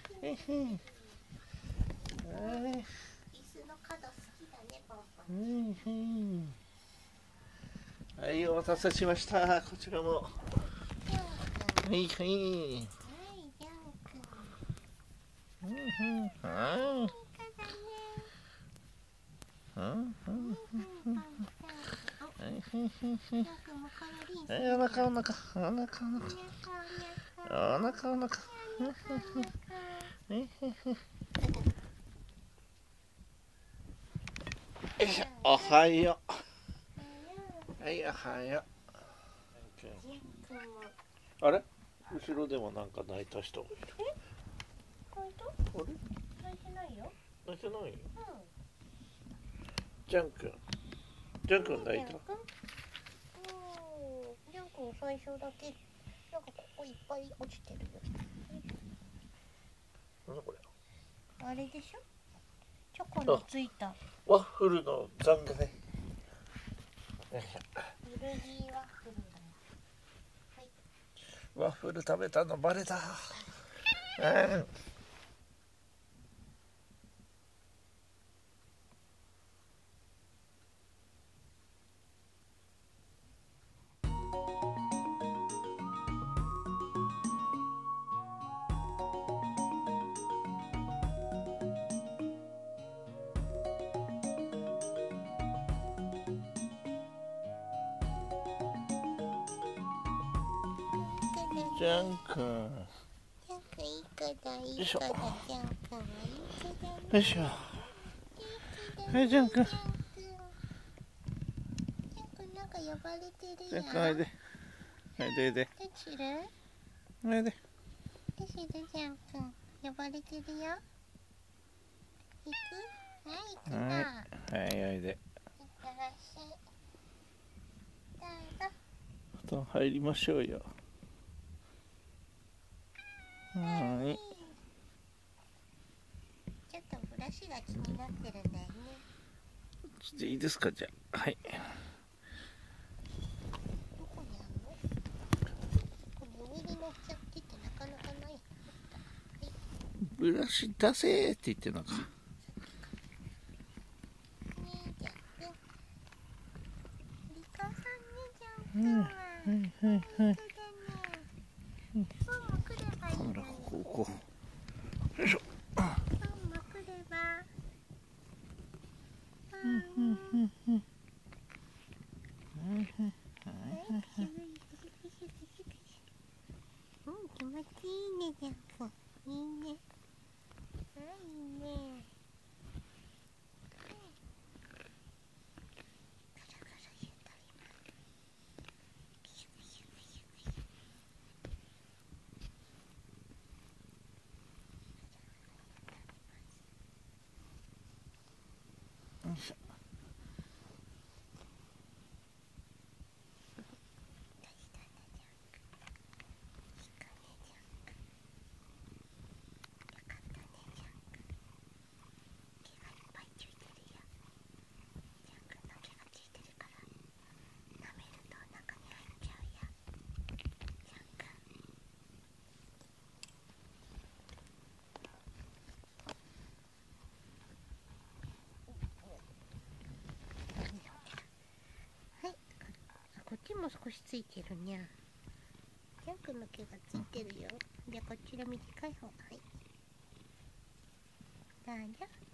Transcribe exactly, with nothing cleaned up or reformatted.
へへ。 椅子の角好きだね、ポンポン。 へへ。はい、お待たせしました。こちらも。はいはい。 はい、ジャン君。 うんうん。はい。 いい子だね。 うんうん。 うんうん、ポンポン。 はいはいはいジャン君もこのリンス。 はい。お腹お腹お腹お腹お腹お腹お腹。 お腹。 よいしょ、おはよう。はい、おはよう。あれ、後ろでもなんか泣いた人がいる。 え、泣いた？ あれ、 泣いてないよ。 泣いてないよ。 うん。 ジャン君、ジャン君泣いた。 うん、ジャン君最初だけなんかここいっぱい落ちてるよ。 なんだこれ。 あれでしょ、チョコのついたワッフルの残骸。よいしベルギーワッフルだよ。はい。 ょ、ワッフル食べたのバレた。うん。ジャン君。 ジャン君いい子だ、いいよいしょ子だ、ジャン君はいい子だね。 よいしょ。はい、ジャン君。 ジャン君なんか呼ばれてるよ。 ジャン君、おいで。おいでおいで。 どちら？ おいで。 どちらジャン君呼ばれてるよ。行く？はい、行くな。 はい、おいで。 いってらっしゃい。どうぞ。 布団入りましょうよ。はい。 ちょっとブラシが気になってるんだよね。 ちょっといいですか、じゃあ。はい。 どこにあるの？ここに上に乗っちゃっててなかなかない。 ブラシ出せーって言ってんのか。 ねえ、ジャン君。リカさんね、ジャン君は。 はいはいはい。 そうだね。本も来ればいいカメラのに。 ここ置こう。よいしょ。 本も来れば。 うんうんうんうん。 うん、気持ちいいね、ジャン君。いいね。あ、いいね。 よいしょ。 こっちも少しついてるにゃ。ジャン君の毛がついてるよ。じゃあこっちの短い方。はい。どうぞ。